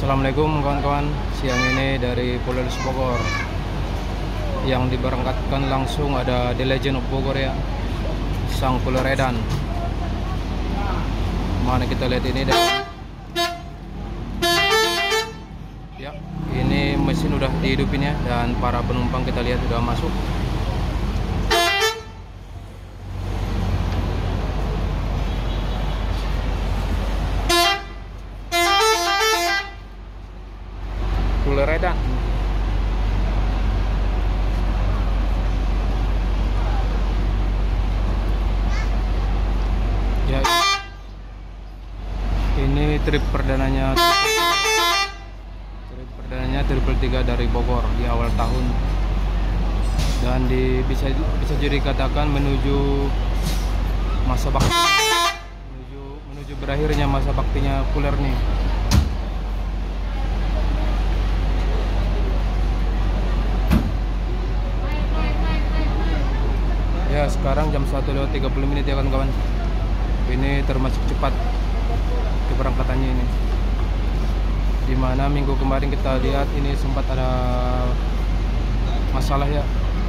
Assalamualaikum kawan-kawan. Siang ini dari Polres Bogor. Yang diberangkatkan langsung ada The Legend of Bogor ya, Sang Pulau Edan. Mana kita lihat ini deh. Ya, ini mesin udah dihidupin ya, dan para penumpang kita lihat sudah masuk. Pulau Edan. Ya, ini trip perdananya triple 3 dari Bogor di awal tahun, dan bisa jadi katakan menuju masa bakti, menuju berakhirnya masa baktinya Puler nih. Ya, sekarang jam 1:30 ya kawan-kawan. Ini termasuk cepat keberangkatannya ini. Dimana minggu kemarin kita lihat ini sempat ada masalah ya.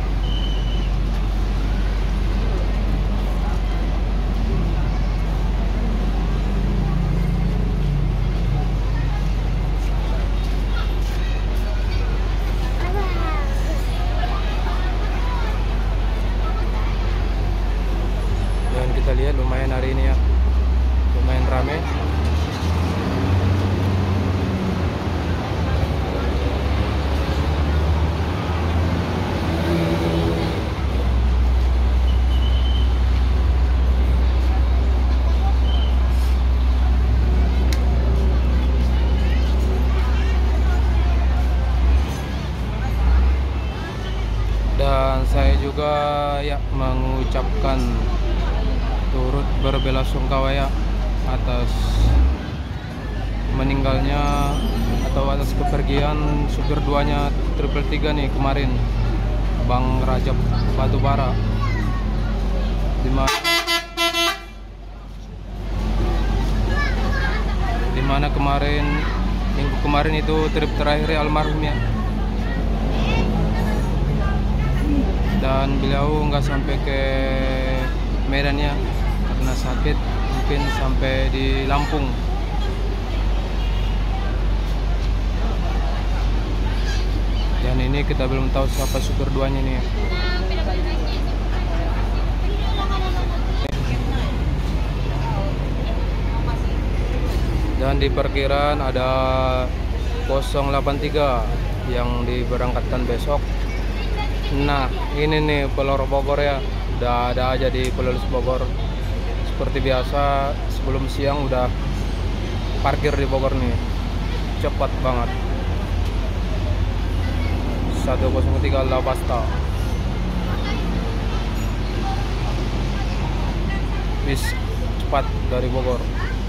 Dan kita lihat lumayan hari ini ya, lumayan ramai. Dan saya juga ya mengucapkan turut berbelasungkawa ya atas meninggalnya atau atas kepergian supir duanya triple 3 nih kemarin, Bang Rajab Batubara, dimana minggu kemarin itu trip terakhir almarhum ya, dan beliau nggak sampai ke Medan ya karena sakit, mungkin sampai di Lampung. Dan ini kita belum tahu siapa supir duanya nih. Dan di parkiran ada 083 yang diberangkatkan besok. Nah, ini nih Polres Bogor ya, udah ada aja di Polres Bogor. Seperti biasa, sebelum siang udah parkir di Bogor nih, cepat banget. 103 Lavasta. Bis cepat dari Bogor.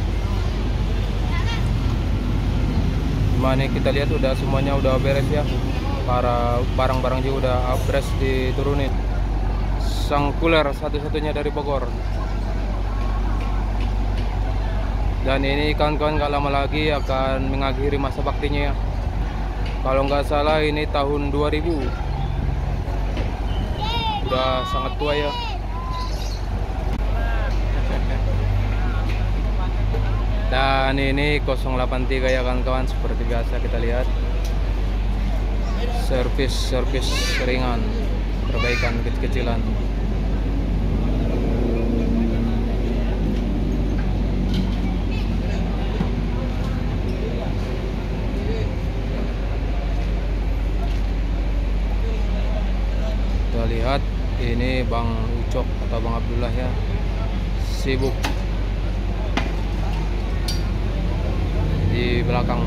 Dimana kita lihat udah semuanya udah beres ya. Para barang-barang juga udah abres diturunin. Sang Puler satu-satunya dari Bogor. Dan ini kawan-kawan gak lama lagi akan mengakhiri masa baktinya ya. Kalau nggak salah ini tahun 2000. Udah sangat tua ya. Dan ini 083 ya kawan-kawan, seperti biasa kita lihat. Servis ringan, perbaikan kecil-kecilan. Kita lihat ini Bang Ucok atau Bang Abdullah ya, sibuk di belakang.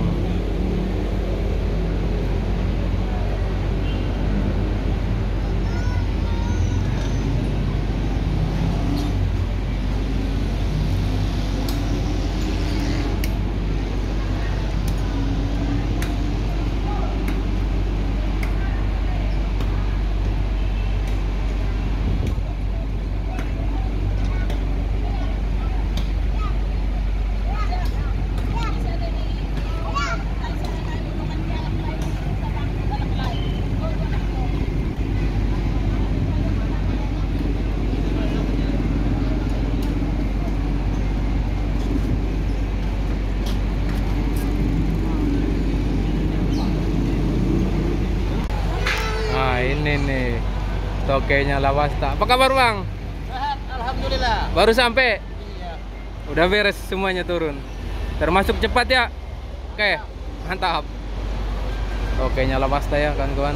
tokenya Lawasta. Apa kabar Bang? Sehat, alhamdulillah. Baru sampai? Iya. Udah beres semuanya turun. Termasuk cepat ya? Oke, mantap. Tokenya Lawasta ya kawan-kawan.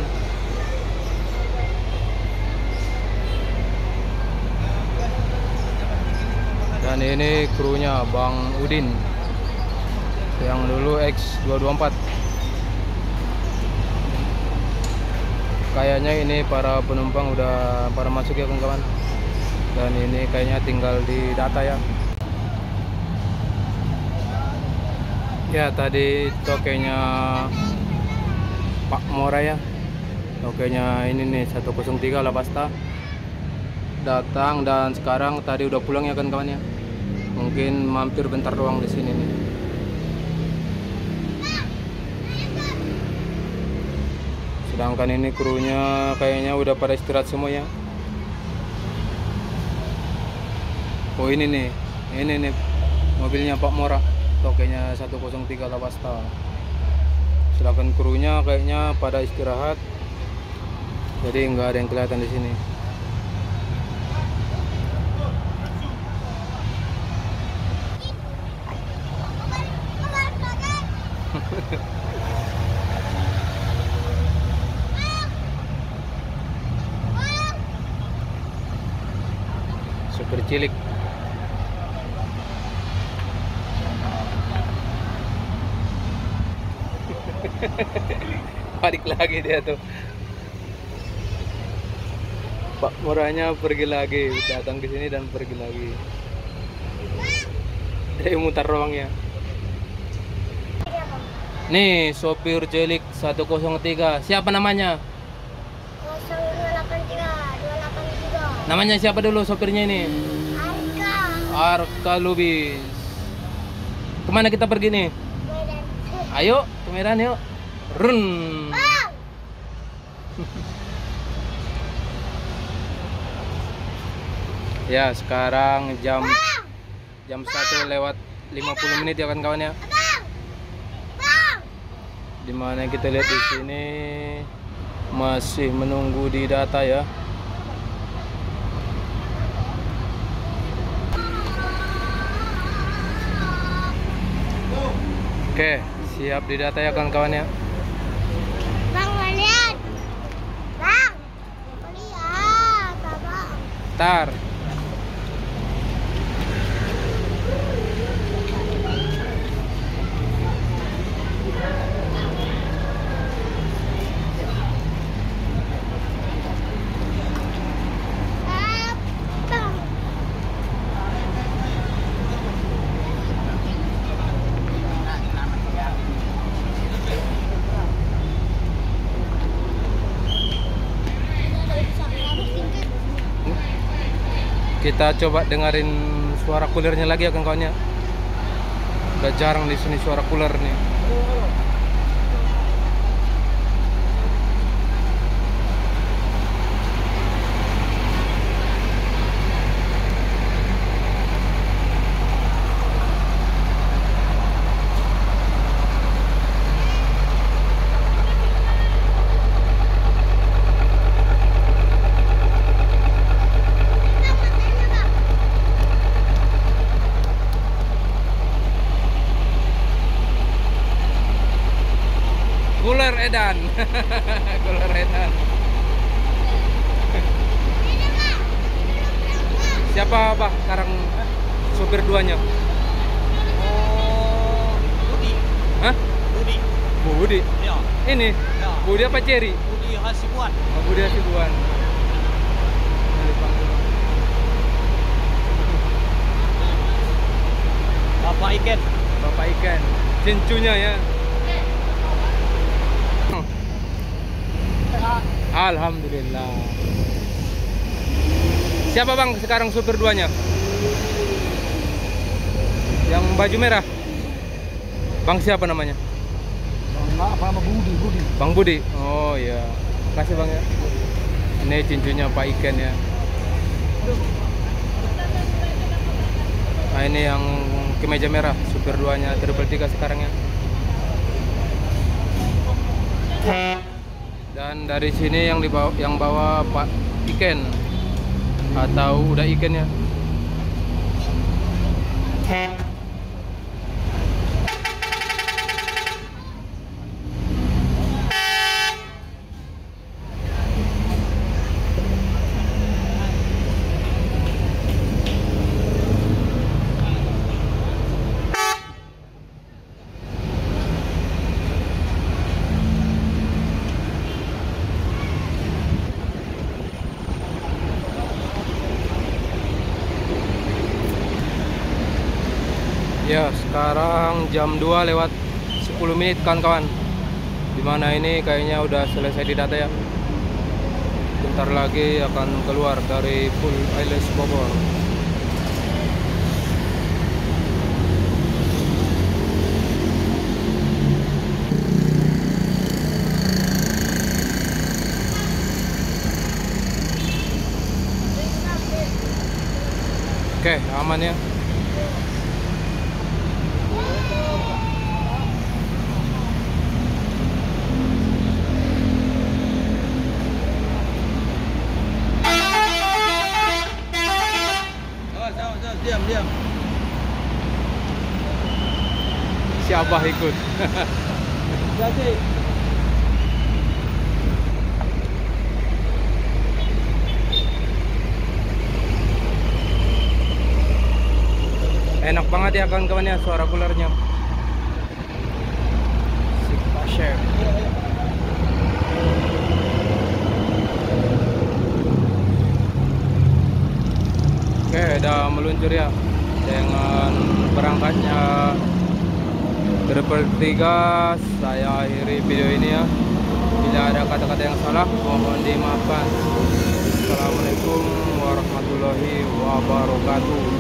Dan ini krunya Bang Udin yang dulu X224. Kayaknya ini para penumpang udah pada masuk ya kawan-kawan. Dan ini kayaknya tinggal di data ya. Ya tadi tokenya Pak Mora ya. Tokenya ini nih 103 Lawasta datang, dan sekarang tadi udah pulang ya kawan-kawan ya. Mungkin mampir bentar doang di sini nih. Sedangkan ini krunya kayaknya udah pada istirahat semua ya. Oh ini nih mobilnya Pak Mora, tokenya 103 Lawasta. Sedangkan krunya kayaknya pada istirahat, jadi nggak ada yang kelihatan di sini. Super cilik. Balik lagi dia tuh. Pak Moranya pergi lagi, datang ke sini dan pergi lagi. Dia mutar ruangnya. Nih sopir cilik 103. Siapa namanya? 0283 283. Namanya siapa dulu sopirnya ini? Arka Lubis. Kemana kita pergi nih? Medan. Ayo ke Medan yuk. Run. Ya sekarang jam 1 lewat 50 menit ya kawan-kawan ya. Dimana kita lihat di sini masih menunggu di data ya. Oke, siap di data ya kawan-kawan ya. Bang, mau lihat? Bang, mau lihat, Bang. Tar. Bang. Kita coba dengerin suara kulernya lagi ya kawan-kawan ya. Udah jarang di sini suara kuler nih. Kuler edan. Kuler edan. Siapa Bah sekarang sopir duanya? Oh, Budi. Hah? Budi. Budi. Ya. Ini Ya. Budi apa Cherry? Budi Hasibuan. Oh, Budi Hasibuan. Bapak Iken. Bapak Ikan. Cincunya ya. Alhamdulillah. Siapa Bang sekarang supir duanya? Yang baju merah. Bang siapa namanya? Apa nama Budi? Bang Budi. Oh iya. Makasih Bang ya. Ini cincunya Pak Iken ya. Nah ini yang kemeja merah, supir duanya Triple 3 sekarang ya. Dan dari sini yang bawa Pak iken atau udah iken ya. Ya, sekarang jam 2 lewat 10 menit kawan-kawan. Dimana ini kayaknya udah selesai didata ya. Bentar lagi akan keluar dari Full Island Bogor. Oke, aman ya. Diam. Siapa ikut? Jadi. Enak banget ya kawan-kawan ya suara coolernya. Sigma Chef. Oke, udah meluncur ya dengan berangkatnya Driver 3. Saya akhiri video ini ya. Bila ada kata-kata yang salah mohon dimaafkan. Assalamualaikum warahmatullahi wabarakatuh.